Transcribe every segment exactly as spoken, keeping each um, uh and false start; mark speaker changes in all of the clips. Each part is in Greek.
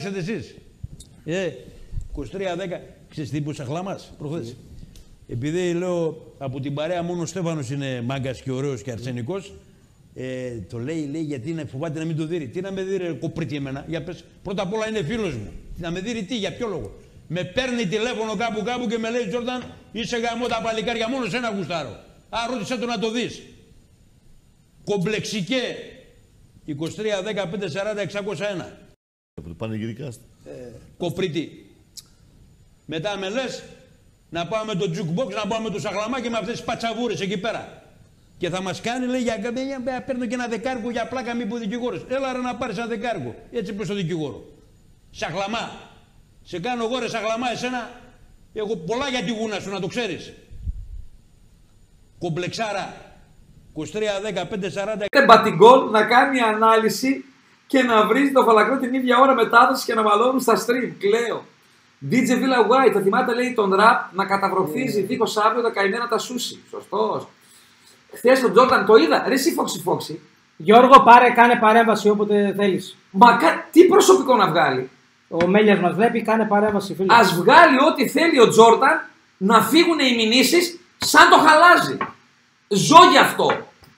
Speaker 1: Ξέρετε εσείς. Ε, είκοσι τρία δέκα. Ξέρεις τι είπε ο Σαχλαμάς προχθές. Επειδή λέω από την παρέα μόνο ο Στέφανος είναι μάγκας και ωραίος και αρσενικός, ε, το λέει, λέει γιατί είναι, φοβάται να μην το δει. Τι να με δει ρε κοπρίτη εμένα. Για πες, πρώτα απ' όλα είναι φίλος μου. Να με δει τι, για ποιο λόγο. Με παίρνει τηλέφωνο κάπου κάπου και με λέει Τζόρνταν, είσαι γαμό τα παλικάρια, μόνο σε ένα γουστάρω. Α, ρώτησε το να το δεις. Κομπλεξικέ. είκοσι τρία δέκα πέντε σαράντα εξακόσια ένα.
Speaker 2: Πανηγυρικάστε.
Speaker 1: Ε, κοπρίτη. Μετά με λες να πάμε το jukebox, να πάμε το Σαχλαμά και με αυτές τις πατσαβούρες εκεί πέρα. Και θα μας κάνει, λέει, για να παίρνω και ένα δεκάρικο για πλάκα, μη πω δικηγόρος. Έλα ρε να πάρεις ένα δεκάρικο. Έτσι πες στο δικηγόρο. Σαχλαμά. Σε κάνω εγώ ρε Σαχλαμά εσένα. Έχω πολλά για τη γούνα σου να το ξέρεις. Κομπλεξάρα. είκοσι τρία δέκα πέντε σαράντα.
Speaker 3: Μπατιγκόλ να κάνει ανάλυση και να βρει το φαλακρό την ίδια ώρα μετάδοση και να μαλώνουν στα stream. Κλαίω. ντι τζέι Villa White, θα θυμάται λέει τον ραπ να καταβροχθίζει δίχως αύριο τα καημένα τα σούσι. Σωστός. Χθες τον Τζόρνταν το είδα. Ρε εσύ Φόξη Φόξη.
Speaker 4: Γιώργο, πάρε, κάνε παρέμβαση όποτε θέλεις.
Speaker 3: Μα κα... τι προσωπικό να βγάλει.
Speaker 4: Ο Μέλιας μας βλέπει, κάνε παρέμβαση φίλε.
Speaker 3: Ας βγάλει ό,τι θέλει ο Τζόρνταν να φύγουν οι μηνύσεις σαν το χαλάζι. Ζω γι' αυτό.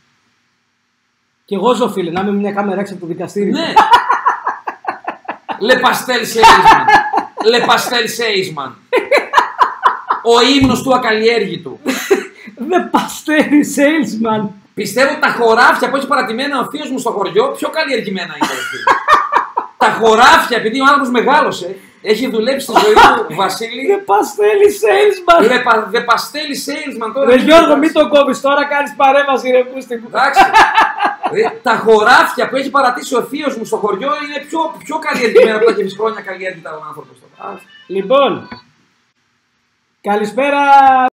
Speaker 4: Κι εγώ ζω φίλε, να είμαι μια κάμερα έξω από το δικαστήριο.
Speaker 3: Ναι. Le Pastel Salesman. Le Pastel Salesman. Ο ύμνος του ακαλλιέργητου.
Speaker 4: The Pastel Salesman.
Speaker 3: Πιστεύω ότι τα χωράφια που έχει παρατημένα ο θείος μου στο χωριό πιο καλλιεργημένα είναι. Τα χωράφια, επειδή ο άνθρωπος μεγάλωσε, έχει δουλέψει στη ζωή του Βασίλη.
Speaker 4: The Pastel Salesman.
Speaker 3: The Pastel Salesman τώρα.
Speaker 4: Ρε Γιώργο, μην το κόβεις τώρα, κάνεις παρέμβαση ρε πούστη μου.
Speaker 3: Εντάξει. Τα χωράφια που έχει παρατήσει ο θείος μου στο χωριό είναι πιο, πιο καλλιεργημένα από τα και χρόνια καλλιέργητα ο άνθρωπος.
Speaker 4: Λοιπόν, καλησπέρα.